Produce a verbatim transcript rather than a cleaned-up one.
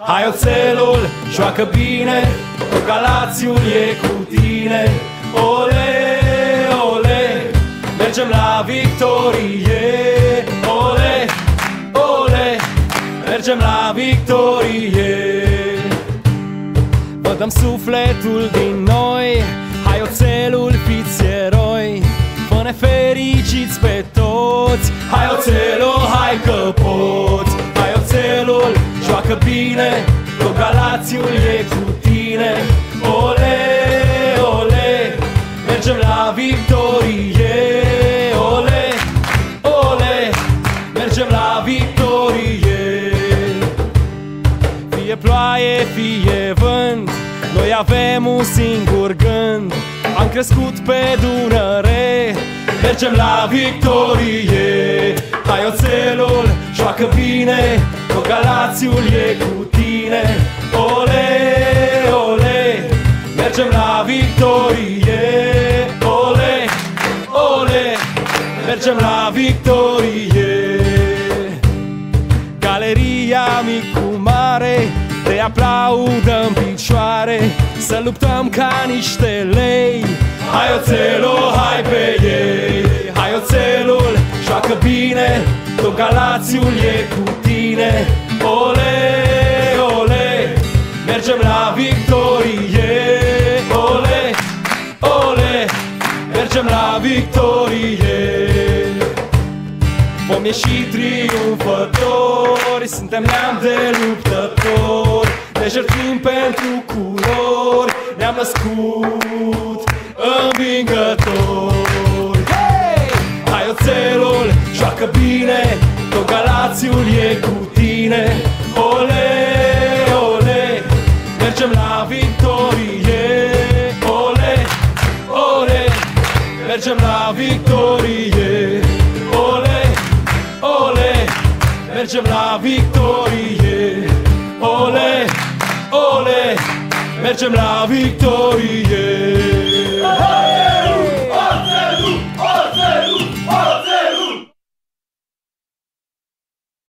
Hai oțelul, joacă bine, Galațiul e cu tine. Ole, ole, mergem la victorie. Ole, ole, mergem la victorie. Vă dăm sufletul din noi, hai oțelul, fiți eroi. Fă-ne fericiți pe toți, hai oțelul, hai că poți. Hai oțelul, joacă bine, că Galațiul e cu tine. Ole, ole, mergem la victorie. Ole, ole, mergem la victorie. Fie ploaie, fie vânt, noi avem un singur gând. Am crescut pe Dunăre, mergem la victorie. Hai oțelul, joacă bine, că Galațiul e cu tine. Ole, ole, mergem la victorie. Ole, ole, mergem la victorie. Galeria mic cu mare te aplaudă în picioare, să luptăm ca niște lei. Hai oțelul, hai pe ei. Hai oțelul, joacă bine, că Galațiul e cu tine. Ole, ole, mergem la victorie. Ole, ole, mergem la victorie. Vom ieși triumfători, suntem neam de luptători. Ne jertfim pentru culori, ne-am născut învingători. Hey! Hai oțelul, joacă bine, că Galațiul e cu tine. Ole, ole, mergem la victorie. Ole, ole, mergem la victorie. Ole, ole, mergem la victorie. Ole, ole, mergem la victorie.